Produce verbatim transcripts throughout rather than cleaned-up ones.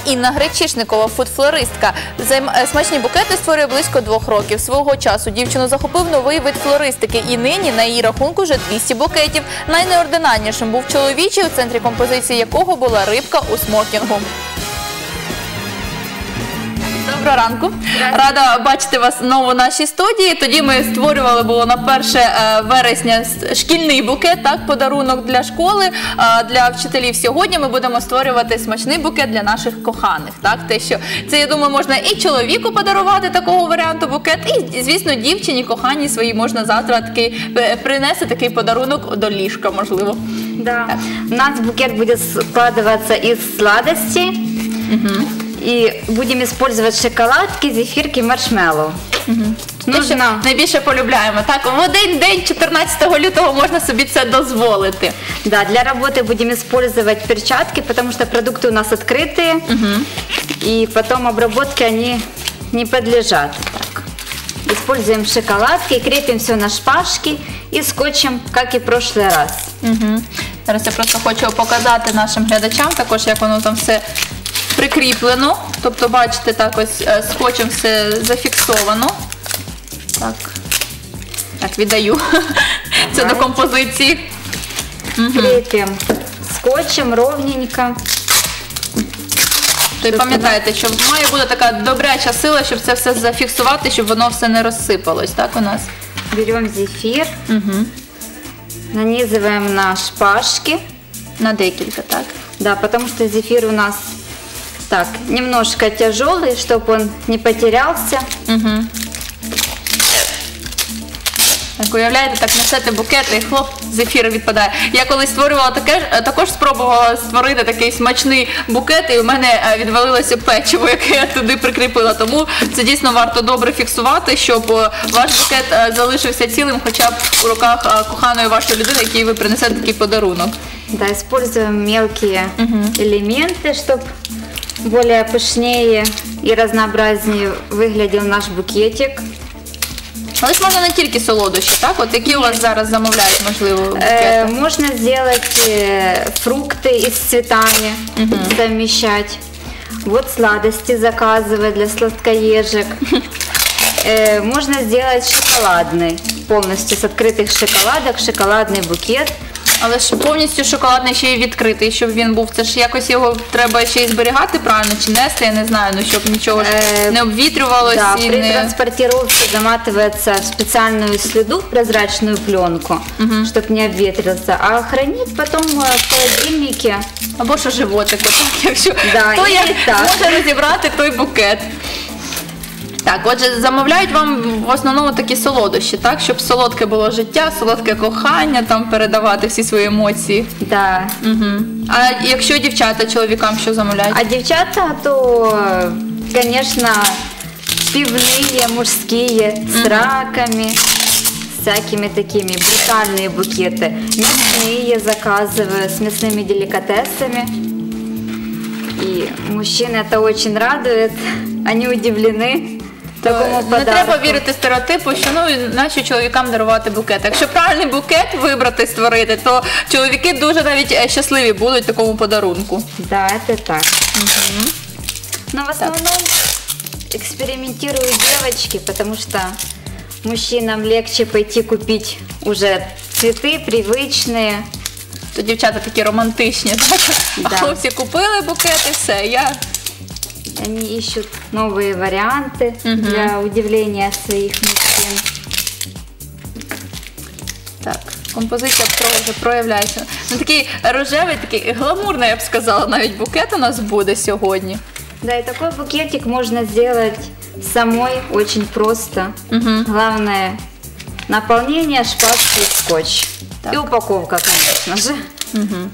Інна Гречишникова, фуд-флористка. Смачні букети створює близько двох років. Свого часу дівчину захопив новий вид флористики, і нині на її рахунку вже двісті букетів. Найнеординарнішим був чоловічий, у центрі композиції якого була рибка у смокінгу. Доброго ранку. Рада бачити вас знову в нашій студії. Тоді ми створювали було на перше вересня шкільний букет, так, подарунок для школи, для вчителів. Сьогодні ми будемо створювати смачний букет для наших коханих. Так, те, що це, я думаю, можна і чоловіку подарувати такого варіанту букет, і, звісно, дівчині, коханій своїй можна завтра такий, принести такий подарунок до ліжка, можливо. Да. У нас букет будет складываться из сладостей. Угу. И будем использовать шоколадки, зефирки, маршмеллоу. Угу. Нужно... Найбільше полюбляємо. Так, в один день, чотирнадцятого лютого, можна собі це дозволити. Да, для работы будем использовать перчатки, потому что продукты у нас открытые. Угу. И потом обработке они не подлежат. Так. Используем шоколадки, крепим все на шпажки и скотчем, как и в прошлый раз. Угу. Зараз я просто хочу показати нашим глядачам також, як воно там все прикріплено, тобто, бачите, так ось скотчем все зафіксовано. Так, так, віддаю це до композиції. Кріпимо скотчем ровненько. То й пам'ятаєте, що має бути така добряча сила, щоб це все зафіксувати, щоб воно все не розсипалось, так, у нас? Беремо зефір, угу. Нанизываем на шпажки. На декілька, так? Да, потому что зефир у нас так, немножко тяжелый, чтобы он не потерялся. Угу. Так, уявляєте, так несете букет і хлоп, зефір відпадає. Я колись створювала таке, також спробувала створити такий смачний букет, і у мене відвалилося печиво, яке я туди прикріпила. Тому це дійсно варто добре фіксувати, щоб ваш букет залишився цілим, хоча б у руках коханої вашої людини, якій ви принесете такий подарунок. Да, используем мелкие угу. элементы, чтобы более пышнее и разнообразнее выглядел наш букетик. Але ж можна не тільки солодощі, так? От які у вас зараз замовляють, можливо, букети? Е, можна зробити фрукти із цветами, угу. совмещать. Вот сладости заказывать для сладкоежек. Е, можно сделать шоколадный, полностью с открытых шоколадок, шоколадный букет. Але ж повністю шоколадний ще й відкритий, щоб він був. Це ж якось його треба ще й зберігати правильно, чи нести, я не знаю, ну щоб нічого е, не обвітрювалося. Да, і при не... транспортировке заматывается в специальную слюду, прозрачную пленку, угу. чтобы не обветрился, а хранить потом в холодильнике. Або що животику, так, якщо да, хто як може розібрати той букет. Так, отже, замовляють вам в основному такі солодощі, так? Щоб солодке було життя, солодке кохання, там передавати всі свої емоції. Да. Угу. А якщо дівчата чоловікам що замовляють? А дівчата, то, конечно, пивные, мужские, с угу. раками, всякими такими брутальные букеты. Мясные заказываю с мясными деликатесами. И мужчин это очень радует, они удивлены. Не треба вірити стереотипу, що ну, наші чоловікам дарувати букет. Якщо правильний букет вибрати, створити, то чоловіки дуже навіть щасливі будуть такому подарунку. Да, це так. Угу. Но в основном экспериментируют девочки, потому что мужчинам легче пойти купить уже цветы привычные. То дівчата такі романтичні, так? Да. А хлопці купили букет і все, я... Они ищут новые варианты угу. для удивления своих мужчин. Так, композиція вже проявляється. Ну, такий рожевий, такий гламурний, я б сказала, навіть букет у нас буде сьогодні. Да, и такой букетик можно сделать самой очень просто. Угу. Главное наполнение, шпажки и скотч. Так. И упаковка, конечно же. Угу.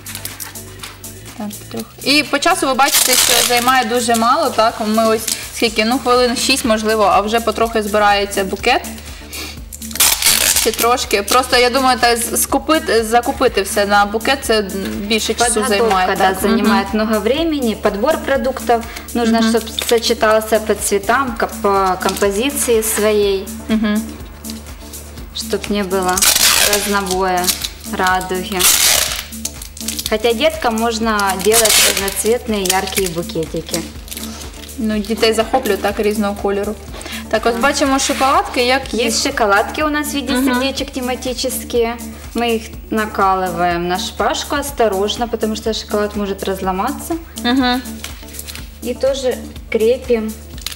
Так, і по часу ви бачите, що займає дуже мало, так? Ми ось скільки, ну хвилин шість можливо, а вже потрохи збирається букет. Ще трошки. Просто я думаю, так, скупити, закупити все на букет, це більше часу займає. Подготовка, да, занимает угу. много времени, подбор продуктов. Нужно, угу. чтобы сочетался по цветам, по композиции своей, угу. чтобы не было разнобоя, радуги. Хотя деткам можно делать разноцветные яркие букетики. Ну, дітей захоплюють так різного кольору. Так, ось бачимо шоколадки, як є. Есть шоколадки у нас в виде сердечек тематические. Мы их накалываем на шпажку осторожно, потому что шоколад может разломаться. Угу. И тоже крепим.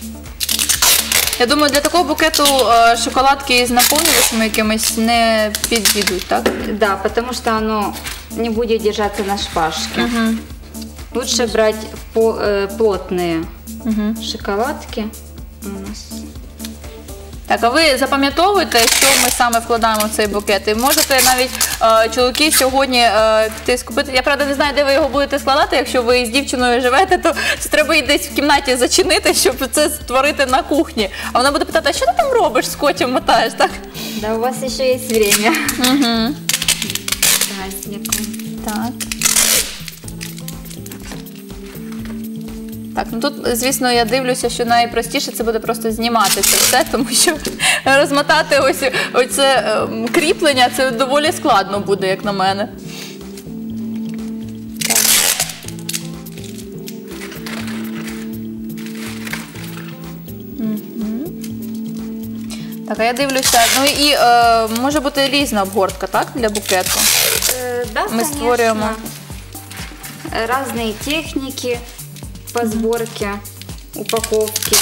Я думаю, для такого букету е, шоколадки з наповнювачами якимись не підійдуть, так? Да, потому что оно не будет держаться на шпажке. Угу. Лучше брать по, э, плотные Угу. шоколадки. У нас. Так, а ви запам'ятовуєте, що ми саме вкладаємо в цей букет? І можете навіть е, чоловіки сьогодні е, піти скупити. Я, правда, не знаю, де ви його будете складати. Якщо ви з дівчиною живете, то це треба її десь в кімнаті зачинити, щоб це створити на кухні. А вона буде питати, а що ти там робиш, скотчем мотаєш, так? Да, у вас еще есть время. Угу. Празднику. Так. Так, ну тут, звісно, я дивлюся, що найпростіше це буде просто знімати це все, тому що розмотати ось оце ем, кріплення, це доволі складно буде, як на мене. Так. Мгм. Так, а я дивлюся, ну і е, може бути різна обгортка, так, для букету? Э, да, Мы конечно. створюємо. Э, Разные техники по сборке, упаковки.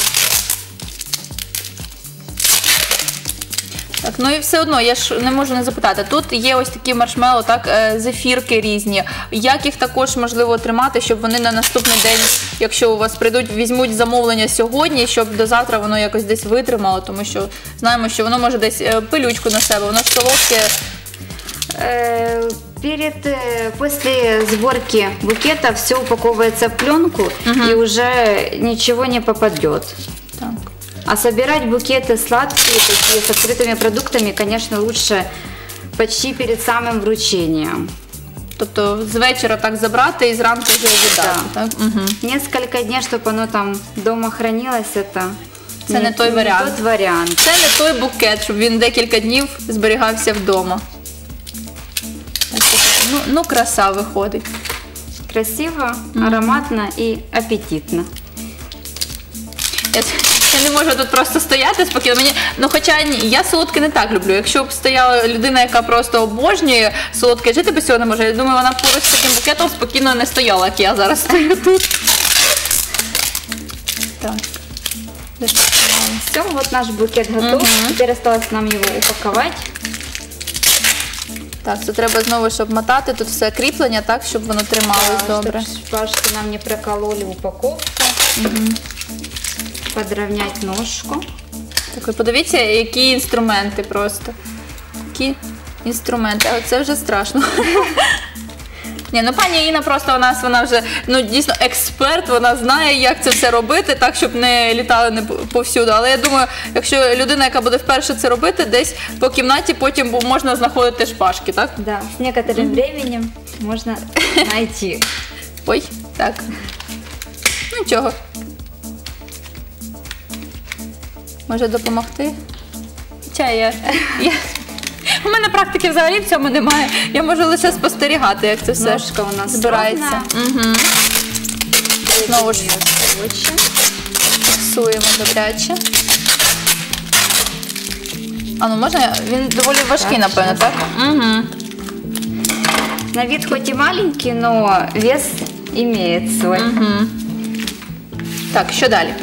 Так, ну і все одно, я ж не можу не запитати. Тут є ось такі маршмеллоу, так, е, зефірки різні. Як їх також можливо тримати, щоб вони на наступний день, якщо у вас прийдуть, візьмуть замовлення сьогодні, щоб до завтра воно якось десь витримало, тому що знаємо, що воно може десь е, пилючку на себе, воно ж солодке. Э, Перед, э, после сборки букета все упаковывается в пленку и уже ничего не попадет. Так. А собирать букеты сладкие, такие с открытыми продуктами, конечно, лучше почти перед самым вручением. Тобто з вечора так забрати і зранку вже віддати. Да. Так? Угу. Несколько дней, чтобы оно там дома хранилось, это Це не той варіант. тот вариант. Це не той букет, щоб він декілька днів зберігався вдома. Так, ну, ну, краса виходить. Красиво, ароматно и аппетитно. Я, я не можу тут просто стояти спокійно. Мені, ну, хоча ні, я солодке не так люблю. Якщо б стояла людина, яка просто обожнює солодке, жити без цього не може. Я думаю, вона поруч з таким букетом спокійно не стояла, як я зараз стою тут. Так. Все, вот наш букет готов. Теперь осталось нам его упаковать. Так, це треба знову, щоб мотати. Тут все кріплення, так, щоб воно трималось Да, добре. чтобы шпажки нам не прокололи упаковку. Подровнять ножку. Так, ви подивіться, які інструменти просто. Які інструменти. А це вже страшно. Ні, ну пані Інна просто у нас, вона вже, ну, дійсно експерт, вона знає, як це все робити, так, щоб не літали не повсюду. Але я думаю, якщо людина, яка буде вперше це робити, десь по кімнаті потім можна знаходити шпажки, так? Да, с некоторым временем можно найти. Ой, так. Нічого. Може допомогти? Чай, я, я... У мене практики взагалі в цьому немає. Я можу лише спостерігати, як це все Ножка у нас збирається. Угу. Знову ж Очень. фіксуємо добряче. А ну можна? Він доволі важкий, Так, напевно, так? Угу. На вид хоть и маленький, но вес имеет свой. Угу. Так, що далі?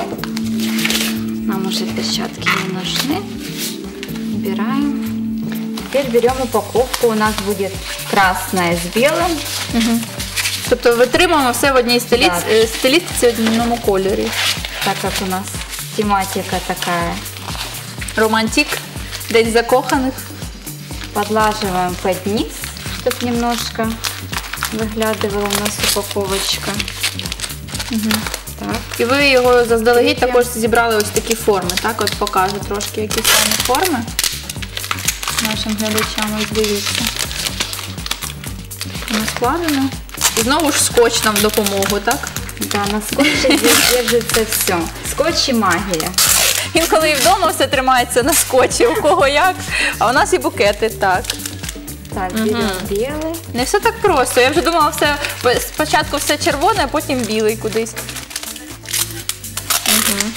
Нам уже перчатки не нужны. Убираем. Теперь берем упаковку. У нас будет красная с белым. Угу. Тобто витримуємо все в одній стилі... Так. е, стилістиці, в одному кольорі. Так как у нас тематика такая. Романтик, день закоханих. Подлаживаем под низ, чтобы немножко выглядывала у нас упаковочка. Так. І ви його заздалегідь Кріпимо. також зібрали ось такі форми, так? От покажу трошки, які саме форми нашим глядачам. Ось дивіться. Воно складено. І знову ж скотч нам в допомогу, так? Да, на скотче здесь держится все. Скотч и магия. Інколи і вдома все тримається на скотчі, у кого як. А у нас і букети, так. Так, берем белый. Не все так просто. Я вже думала, все спочатку все червоне, а потім білий кудись. Угу.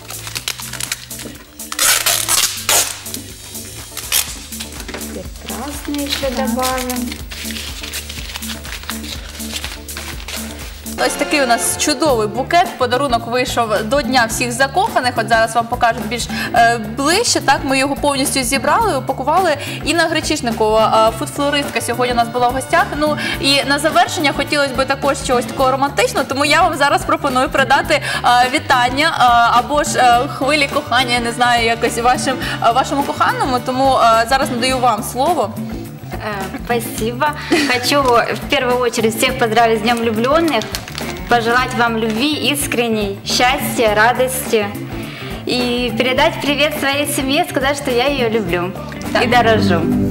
Теперь красный еще добавим. Ось такий у нас чудовий букет. Подарунок вийшов до Дня всіх закоханих. От зараз вам покажуть більш е, ближче. Так, ми його повністю зібрали, упакували. Інна Гречишникова, е, фуд-флористка, сьогодні у нас була в гостях. Ну і на завершення хотілося б також чогось такого романтичного, тому я вам зараз пропоную передати е, вітання е, або ж е, хвилі кохання, я не знаю, якось вашим, е, вашому коханому. Тому е, зараз надаю вам слово. Спасибо. Хочу в первую очередь всех поздравить с Днем влюбленных, пожелать вам любви искренней, счастья, радости и передать привет своей семье, сказать, что я ее люблю и дорожу.